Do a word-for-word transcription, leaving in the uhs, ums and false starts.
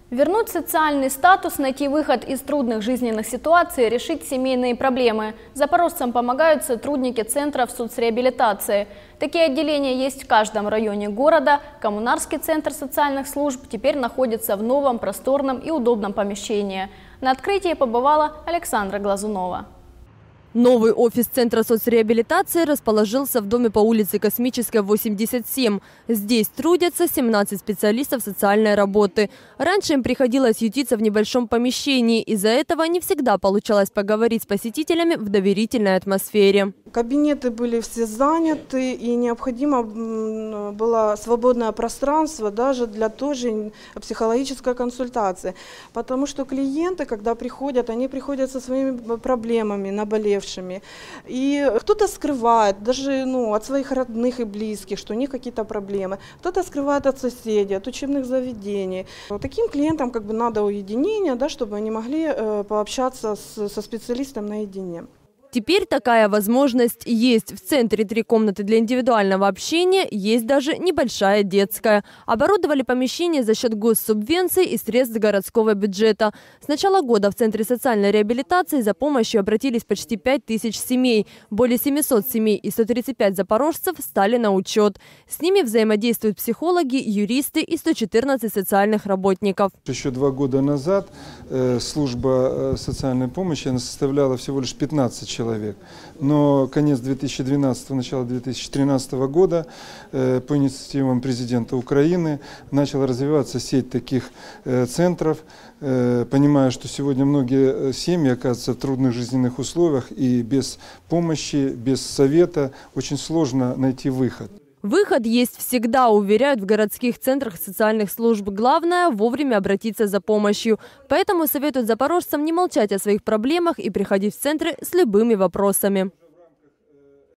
Вернуть социальный статус, найти выход из трудных жизненных ситуаций, решить семейные проблемы. Запорожцам помогают сотрудники центров соцреабилитации. Такие отделения есть в каждом районе города. Коммунарский центр социальных служб теперь находится в новом, просторном и удобном помещении. На открытии побывала Александра Глазунова. Новый офис Центра соцреабилитации расположился в доме по улице Космической, восемьдесят семь. Здесь трудятся семнадцать специалистов социальной работы. Раньше им приходилось ютиться в небольшом помещении. Из-за этого не всегда получалось поговорить с посетителями в доверительной атмосфере. Кабинеты были все заняты, и необходимо было свободное пространство даже для той же психологической консультации. Потому что клиенты, когда приходят, они приходят со своими проблемами, наболевшими. И кто-то скрывает даже ну, от своих родных и близких, что у них какие-то проблемы. Кто-то скрывает от соседей, от учебных заведений. Вот таким клиентам как бы надо уединение, да, чтобы они могли э, пообщаться с, со специалистом наедине. Теперь такая возможность есть. В центре три комнаты для индивидуального общения, есть даже небольшая детская. Оборудовали помещение за счет госсубвенций и средств городского бюджета. С начала года в Центре социальной реабилитации за помощью обратились почти пять тысяч семей. Более семисот семей и сто тридцать пять запорожцев стали на учет. С ними взаимодействуют психологи, юристы и сто четырнадцать социальных работников. Еще два года назад э, служба э, социальной помощи она составляла всего лишь пятнадцать человек. Человек. Но конец две тысячи двенадцатого, начало две тысячи тринадцатого года э, по инициативам президента Украины начала развиваться сеть таких э, центров, э, понимая, что сегодня многие семьи оказываются в трудных жизненных условиях и без помощи, без совета очень сложно найти выход. Выход есть всегда, уверяют в городских центрах социальных служб. Главное – вовремя обратиться за помощью. Поэтому советуют запорожцам не молчать о своих проблемах и приходить в центры с любыми вопросами.